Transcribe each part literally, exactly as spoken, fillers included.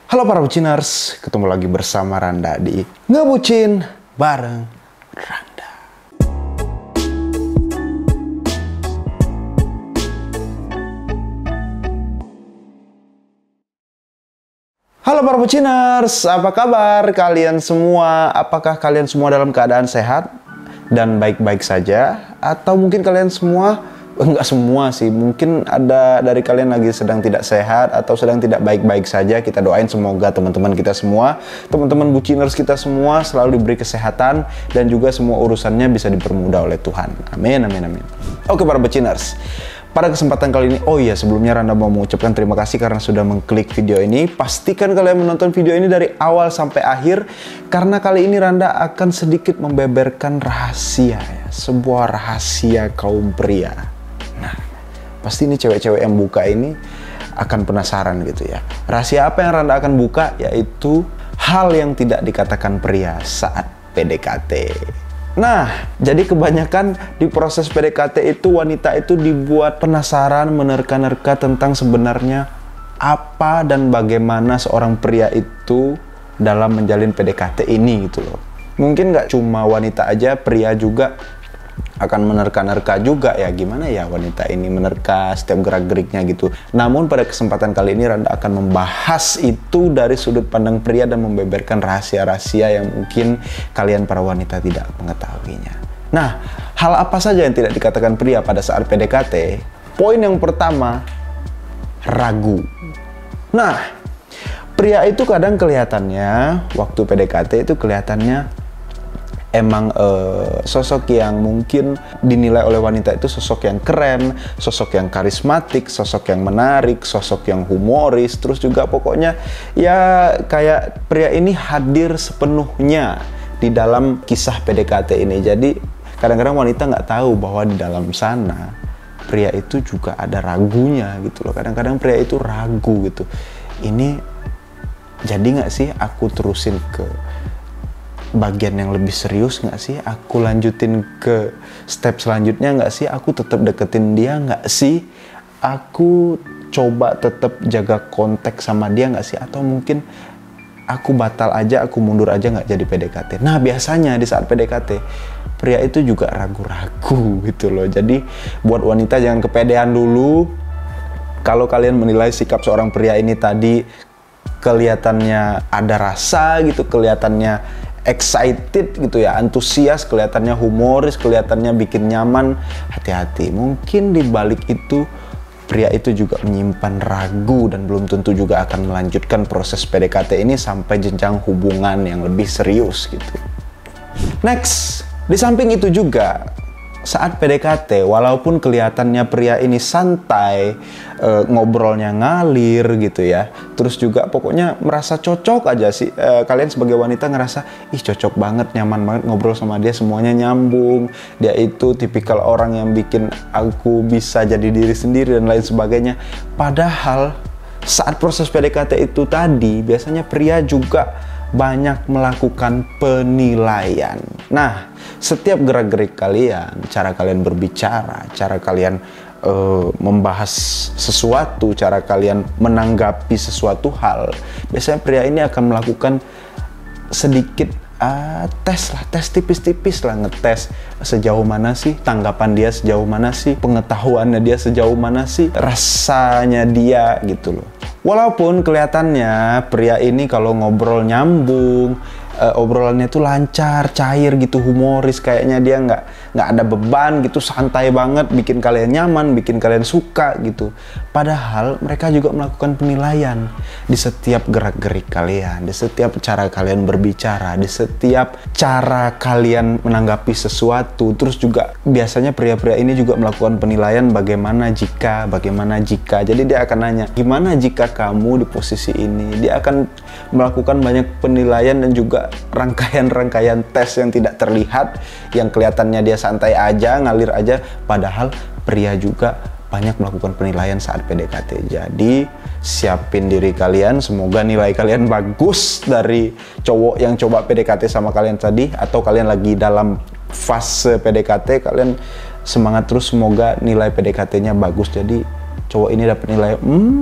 Halo para buciners, ketemu lagi bersama Randa di Ngebucin bareng Randa. Halo para buciners, apa kabar kalian semua? Apakah kalian semua dalam keadaan sehat dan baik-baik saja? Atau mungkin kalian semua, enggak semua sih, mungkin ada dari kalian lagi sedang tidak sehat atau sedang tidak baik-baik saja. Kita doain semoga teman-teman kita semua, teman-teman buciners kita semua selalu diberi kesehatan dan juga semua urusannya bisa dipermudah oleh Tuhan. Amin, amin, amin. Oke para buciners, pada kesempatan kali ini, oh iya sebelumnya Randa mau mengucapkan terima kasih karena sudah mengklik video ini. Pastikan kalian menonton video ini dari awal sampai akhir, karena kali ini Randa akan sedikit membeberkan rahasia ya, sebuah rahasia kaum pria. Nah, pasti ini cewek-cewek yang buka ini akan penasaran gitu ya. Rahasia apa yang Randa akan buka? Yaitu hal yang tidak dikatakan pria saat P D K T. Nah, jadi kebanyakan di proses P D K T itu wanita itu dibuat penasaran, menerka-nerka tentang sebenarnya apa dan bagaimana seorang pria itu dalam menjalin P D K T ini gitu loh. Mungkin nggak cuma wanita aja, pria juga akan menerka-nerka juga ya, gimana ya wanita ini menerka setiap gerak-geriknya gitu. Namun pada kesempatan kali ini Randa akan membahas itu dari sudut pandang pria dan membeberkan rahasia-rahasia yang mungkin kalian para wanita tidak mengetahuinya. Nah, hal apa saja yang tidak dikatakan pria pada saat P D K T? Poin yang pertama, ragu. Nah, pria itu kadang kelihatannya waktu P D K T itu kelihatannya emang uh, sosok yang mungkin dinilai oleh wanita itu sosok yang keren, sosok yang karismatik, sosok yang menarik, sosok yang humoris, terus juga pokoknya ya kayak pria ini hadir sepenuhnya di dalam kisah P D K T ini. Jadi kadang-kadang wanita nggak tahu bahwa di dalam sana pria itu juga ada ragunya gitu loh. Kadang-kadang pria itu ragu gitu. Ini jadi nggak sih aku terusin ke bagian yang lebih serius nggak sih? Aku lanjutin ke step selanjutnya nggak sih? Aku tetap deketin dia nggak sih? Aku coba tetap jaga kontak sama dia nggak sih? Atau mungkin aku batal aja, aku mundur aja nggak jadi P D K T? Nah biasanya di saat P D K T, pria itu juga ragu-ragu gitu loh. Jadi buat wanita jangan kepedean dulu. Kalau kalian menilai sikap seorang pria ini tadi kelihatannya ada rasa gitu, kelihatannya excited gitu ya, antusias, kelihatannya humoris, kelihatannya bikin nyaman, hati-hati. Mungkin di balik itu pria itu juga menyimpan ragu dan belum tentu juga akan melanjutkan proses P D K T ini sampai jenjang hubungan yang lebih serius gitu. Next, di samping itu juga saat P D K T, walaupun kelihatannya pria ini santai, e, ngobrolnya ngalir gitu ya, terus juga pokoknya merasa cocok aja sih, e, kalian sebagai wanita ngerasa, ih cocok banget, nyaman banget ngobrol sama dia, semuanya nyambung, dia itu tipikal orang yang bikin aku bisa jadi diri sendiri dan lain sebagainya. Padahal saat proses P D K T itu tadi, biasanya pria juga banyak melakukan penilaian. Nah, setiap gerak-gerik kalian, cara kalian berbicara, cara kalian uh, membahas sesuatu, cara kalian menanggapi sesuatu hal, biasanya pria ini akan melakukan sedikit uh, tes lah, tes tipis-tipis lah, ngetes sejauh mana sih tanggapan dia, sejauh mana sih pengetahuannya dia, sejauh mana sih rasanya dia gitu loh. Walaupun kelihatannya pria ini kalau ngobrol nyambung, uh, obrolannya tuh lancar, cair gitu, humoris, kayaknya dia nggak nggak ada beban gitu, santai banget, bikin kalian nyaman, bikin kalian suka gitu. Padahal mereka juga melakukan penilaian di setiap gerak-gerik kalian, di setiap cara kalian berbicara, di setiap cara kalian menanggapi sesuatu. Terus juga biasanya pria-pria ini juga melakukan penilaian bagaimana jika, bagaimana jika. Jadi dia akan nanya, gimana jika kamu di posisi ini? Dia akan melakukan banyak penilaian dan juga rangkaian-rangkaian tes yang tidak terlihat, yang kelihatannya dia santai aja, ngalir aja, padahal pria juga banyak melakukan penilaian saat P D K T. Jadi siapin diri kalian, semoga nilai kalian bagus dari cowok yang coba P D K T sama kalian tadi, atau kalian lagi dalam fase P D K T, kalian semangat terus, semoga nilai P D K T-nya bagus. Jadi cowok ini dapat nilai hmm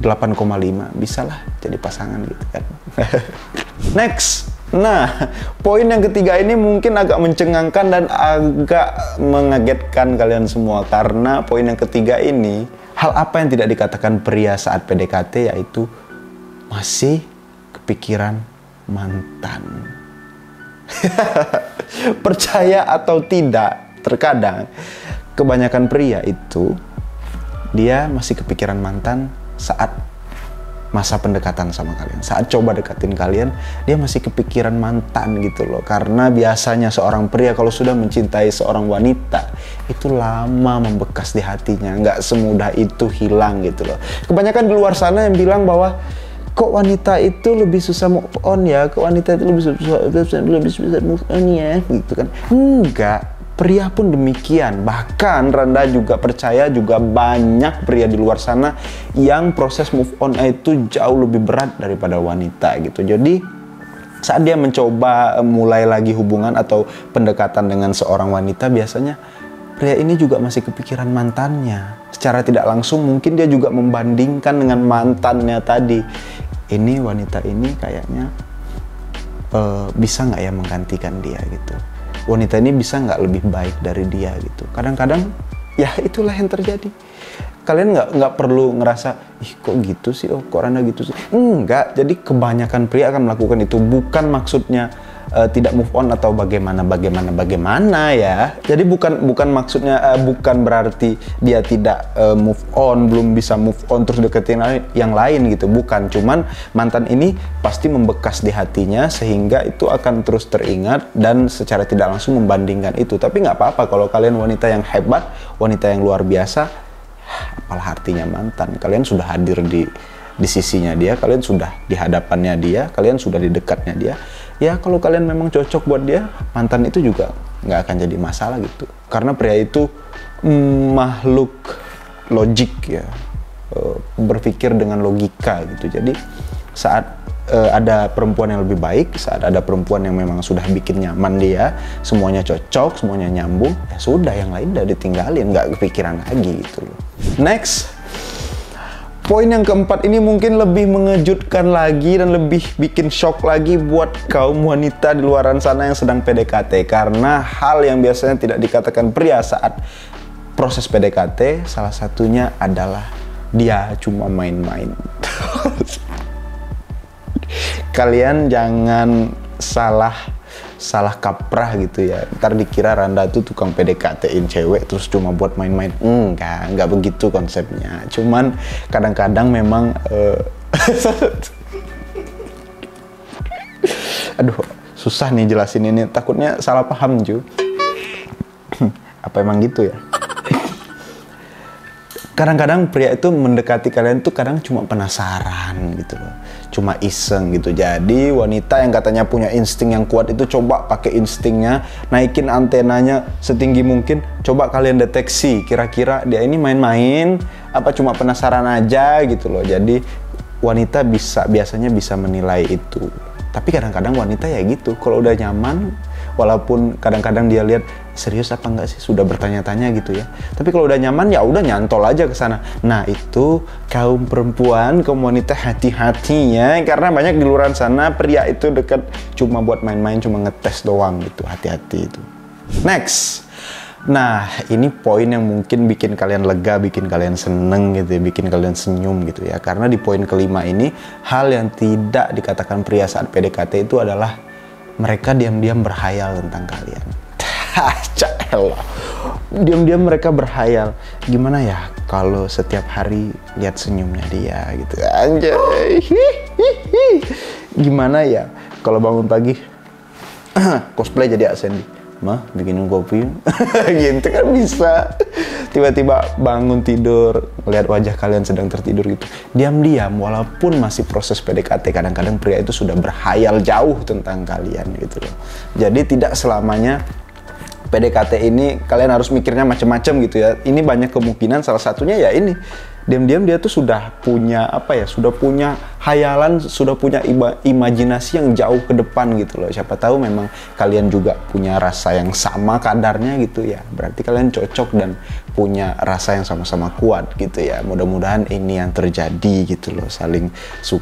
delapan koma lima, bisa lah jadi pasangan gitu kan. Next. Nah, poin yang ketiga ini mungkin agak mencengangkan dan agak mengagetkan kalian semua. Karena poin yang ketiga ini, hal apa yang tidak dikatakan pria saat P D K T, yaitu masih kepikiran mantan. Percaya atau tidak, terkadang kebanyakan pria itu dia masih kepikiran mantan saat masa pendekatan sama kalian. Saat coba deketin kalian, dia masih kepikiran mantan gitu loh. Karena biasanya seorang pria kalau sudah mencintai seorang wanita, itu lama membekas di hatinya. Nggak semudah itu hilang gitu loh. Kebanyakan di luar sana yang bilang bahwa kok wanita itu lebih susah move on ya, kok wanita itu lebih susah, lebih susah move on ya, gitu kan. Enggak. Pria pun demikian. Bahkan Randa juga percaya juga banyak pria di luar sana yang proses move on itu jauh lebih berat daripada wanita gitu. Jadi saat dia mencoba mulai lagi hubungan atau pendekatan dengan seorang wanita, biasanya pria ini juga masih kepikiran mantannya. Secara tidak langsung mungkin dia juga membandingkan dengan mantannya tadi. Ini wanita ini kayaknya uh, bisa nggak ya menggantikan dia gitu. Wanita ini bisa nggak lebih baik dari dia gitu. Kadang-kadang ya itulah yang terjadi. Kalian nggak nggak perlu ngerasa, ih kok gitu sih, oh kok Randa gitu sih. Enggak, jadi kebanyakan pria akan melakukan itu. Bukan maksudnya uh, tidak move on atau bagaimana, bagaimana, bagaimana ya. Jadi bukan bukan maksudnya, uh, bukan berarti dia tidak uh, move on, belum bisa move on terus deketin yang lain gitu. Bukan, cuman mantan ini pasti membekas di hatinya sehingga itu akan terus teringat dan secara tidak langsung membandingkan itu. Tapi nggak apa-apa kalau kalian wanita yang hebat, wanita yang luar biasa. Apalah artinya mantan, kalian sudah hadir di di sisinya dia, kalian sudah di hadapannya dia, kalian sudah di dekatnya dia. Ya kalau kalian memang cocok buat dia, mantan itu juga nggak akan jadi masalah gitu. Karena pria itu mm, makhluk logik ya, uh, berpikir dengan logika gitu. Jadi saat uh, ada perempuan yang lebih baik, saat ada perempuan yang memang sudah bikin nyaman dia, semuanya cocok, semuanya nyambung, ya sudah, yang lain udah ditinggalin, nggak kepikiran lagi gitu loh. Next, poin yang keempat ini mungkin lebih mengejutkan lagi dan lebih bikin shock lagi buat kaum wanita di luaran sana yang sedang P D K T. Karena hal yang biasanya tidak dikatakan pria saat proses P D K T, salah satunya adalah dia cuma main-main. Kalian jangan salah salah kaprah gitu ya. Ntar dikira Randa tuh tukang P D K T-in cewek terus cuma buat main-main. Enggak, enggak begitu konsepnya. Cuman kadang-kadang memang uh... aduh, susah nih jelasin ini. Takutnya salah paham, Ju. Apa emang gitu ya? Kadang-kadang pria itu mendekati kalian tuh kadang cuma penasaran gitu loh. Cuma iseng gitu. Jadi wanita yang katanya punya insting yang kuat itu coba pakai instingnya, naikin antenanya setinggi mungkin. Coba kalian deteksi kira-kira dia ini main-main apa cuma penasaran aja gitu loh. Jadi wanita bisa biasanya bisa menilai itu. Tapi kadang-kadang wanita ya gitu. Kalau udah nyaman, walaupun kadang-kadang dia lihat serius apa enggak sih, sudah bertanya-tanya gitu ya. Tapi kalau udah nyaman ya udah nyantol aja ke sana. Nah, itu kaum perempuan, kaum wanita hati-hatinya, karena banyak di luar sana pria itu dekat cuma buat main-main, cuma ngetes doang gitu. Hati-hati itu. Next. Nah, ini poin yang mungkin bikin kalian lega, bikin kalian seneng gitu ya, bikin kalian senyum gitu ya. Karena di poin kelima ini, hal yang tidak dikatakan pria saat P D K T itu adalah mereka diam-diam berhayal tentang kalian. Caelah. Diam-diam mereka berhayal, gimana ya kalau setiap hari lihat senyumnya dia gitu. Anjay. Gimana ya kalau bangun pagi cosplay jadi Ascendi. Mah, bikinin kopi. Gitu kan bisa. Tiba-tiba bangun tidur, lihat wajah kalian sedang tertidur gitu. Diam-diam, walaupun masih proses P D K T, kadang-kadang pria itu sudah berhayal jauh tentang kalian gitu loh. Jadi tidak selamanya P D K T ini kalian harus mikirnya macam-macam gitu ya. Ini banyak kemungkinan, salah satunya ya ini. diam-diam dia tuh sudah punya apa ya, sudah punya hayalan, sudah punya ima imajinasi yang jauh ke depan gitu loh. Siapa tahu memang kalian juga punya rasa yang sama kadarnya gitu ya, berarti kalian cocok dan punya rasa yang sama-sama kuat gitu ya. Mudah-mudahan ini yang terjadi gitu loh, saling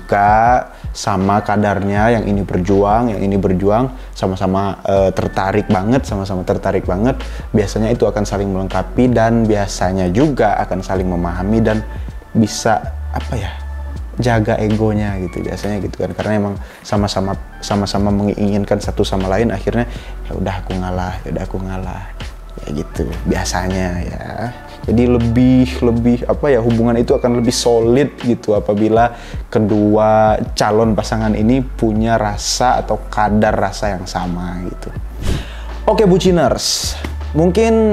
suka sama kadarnya, yang ini berjuang, yang ini berjuang, sama-sama uh, tertarik banget, sama-sama tertarik banget. Biasanya itu akan saling melengkapi dan biasanya juga akan saling memahami dan bisa apa ya, jaga egonya gitu biasanya gitu kan, karena emang sama-sama sama-sama menginginkan satu sama lain, akhirnya ya udah aku ngalah, ya udah aku ngalah ya gitu biasanya ya. Jadi lebih lebih apa ya, hubungan itu akan lebih solid gitu apabila kedua calon pasangan ini punya rasa atau kadar rasa yang sama gitu. Oke buciners, mungkin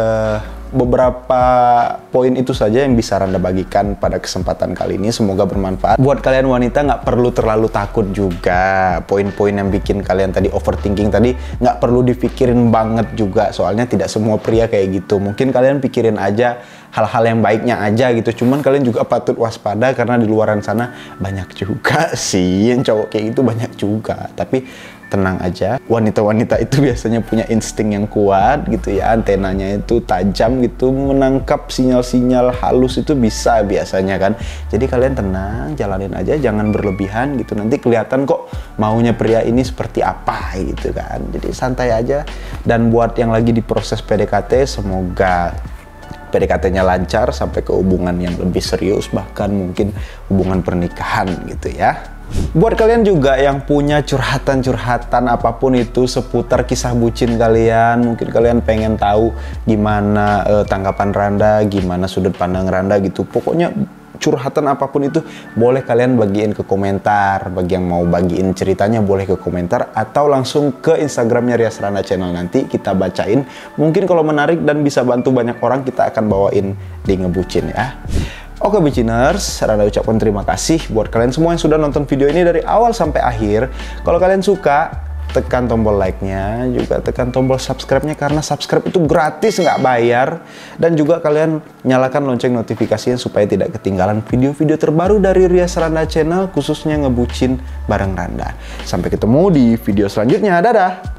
uh, beberapa poin itu saja yang bisa Randa bagikan pada kesempatan kali ini. Semoga bermanfaat. Buat kalian wanita nggak perlu terlalu takut juga. Poin-poin yang bikin kalian tadi overthinking tadi nggak perlu dipikirin banget juga. Soalnya tidak semua pria kayak gitu. Mungkin kalian pikirin aja hal-hal yang baiknya aja gitu. Cuman kalian juga patut waspada karena di luaran sana banyak juga sih yang cowok kayak gitu, banyak juga. Tapi tenang aja, wanita-wanita itu biasanya punya insting yang kuat gitu ya, antenanya itu tajam gitu, menangkap sinyal-sinyal halus itu bisa biasanya kan. Jadi kalian tenang, jalanin aja, jangan berlebihan gitu, nanti kelihatan kok maunya pria ini seperti apa gitu kan. Jadi santai aja. Dan buat yang lagi di proses P D K T, semoga P D K T-nya lancar sampai ke hubungan yang lebih serius, bahkan mungkin hubungan pernikahan gitu ya. Buat kalian juga yang punya curhatan-curhatan apapun itu seputar kisah bucin kalian, mungkin kalian pengen tahu gimana eh, tanggapan Randa, gimana sudut pandang Randa gitu. Pokoknya curhatan apapun itu boleh kalian bagiin ke komentar. Bagi yang mau bagiin ceritanya boleh ke komentar atau langsung ke Instagramnya Rias Randa Channel, nanti kita bacain. Mungkin kalau menarik dan bisa bantu banyak orang, kita akan bawain di Ngebucin ya. Oke buciners, Randa ucapkan terima kasih buat kalian semua yang sudah nonton video ini dari awal sampai akhir. Kalau kalian suka, tekan tombol like-nya, juga tekan tombol subscribe-nya, karena subscribe itu gratis, nggak bayar. Dan juga kalian nyalakan lonceng notifikasinya supaya tidak ketinggalan video-video terbaru dari Rias Randa Channel, khususnya Ngebucin bareng Randa. Sampai ketemu di video selanjutnya, dadah!